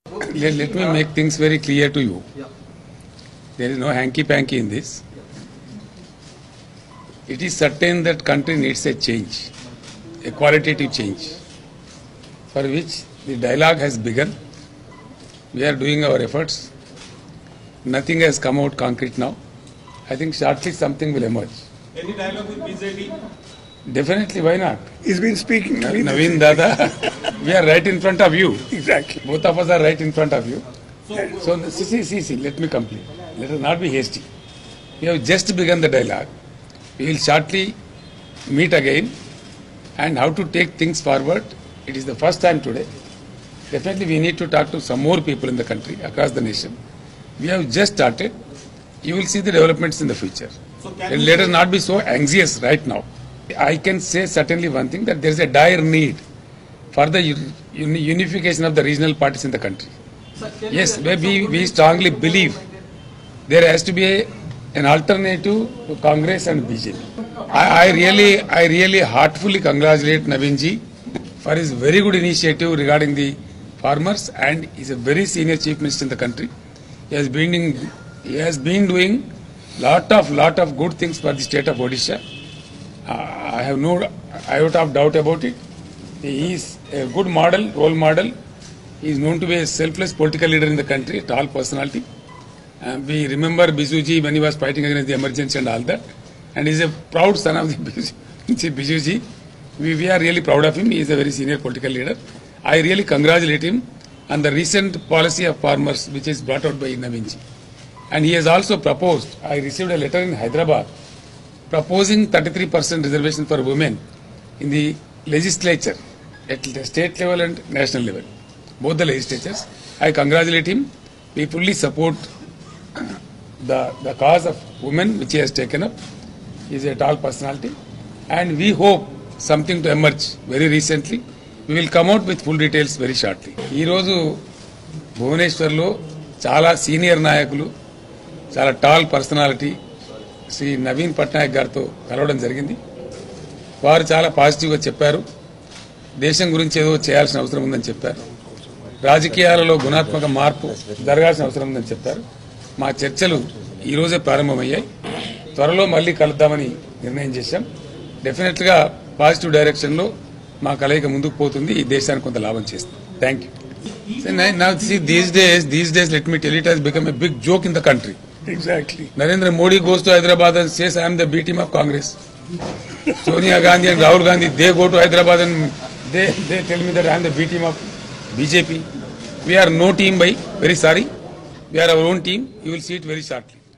Let me make things very clear to you. There is no hanky-panky in this. It is certain that country needs a change, a qualitative change, for which the dialogue has begun. We are doing our efforts. Nothing has come out concrete now. I think shortly something will emerge. Any dialogue with BJP? Definitely, why not? He's been speaking. Naveen Dada, we are right in front of you. Exactly. Both of us are right in front of you. So, See, let me complete. Let us not be hasty. We have just begun the dialogue. We will shortly meet again, and how to take things forward. It is the first time today. Definitely we need to talk to some more people in the country, across the nation. We have just started. You will see the developments in the future. And let us not be so anxious right now. I can say certainly one thing, that there is a dire need for the unification of the regional parties in the country. Yes, we strongly believe there has to be an alternative to Congress and BJP. I really heartfully congratulate Naveen for his very good initiative regarding the farmers, and he is a very senior chief minister in the country. He has been doing lot of good things for the state of Odisha. I have no iota of doubt about it. He is a good model, role model. He is known to be a selfless political leader in the country, a tall personality. We remember Bisuji when he was fighting against the emergency and all that. And he is a proud son of the Bisuji. We are really proud of him. He is a very senior political leader. I really congratulate him on the recent policy of farmers which is brought out by Naveen. And he has also proposed, I received a letter in Hyderabad proposing 33% reservation for women in the legislature at the state level and national level, both the legislatures. I congratulate him. We fully support the cause of women which he has taken up. He is a tall personality, and we hope something to emerge very recently. We will come out with full details very shortly. Ee roju Bhubaneswar lo chala senior nayakulu, chala tall personality Shri Naveen Patnaik గారితో కలవడం జరిగింది. వారు చాలా పాజిటివ్గా చెప్పారు. దేశం గురించి ఏదో చేయాల్సిన అవసరం ఉందని చెప్పారు. రాజకీయాలలో గుణాత్మక మార్పు జరగాల్సిన అవసరం ఉందని చెప్పారు. మా చర్చలు ఈరోజే ప్రారంభమయ్యాయి. త్వరలో మళ్ళీ కలుద్దామని నిర్ణయం చేశాం. డెఫినెట్గా పాజిటివ్ డైరెక్షన్లో మా కలయిక ముందుకు పోతుంది. ఈ దేశానికి కొంత లాభం చేస్తుంది. Thank you. Now see, these days, let me tell you, it has become a big joke in the country. Exactly. Narendra Modi goes to Hyderabad and says, I am the B team of Congress. Sonia Gandhi and Rahul Gandhi, they go to Hyderabad and they tell me that I am the B team of BJP. We are no team, very sorry. We are our own team. You will see it very shortly.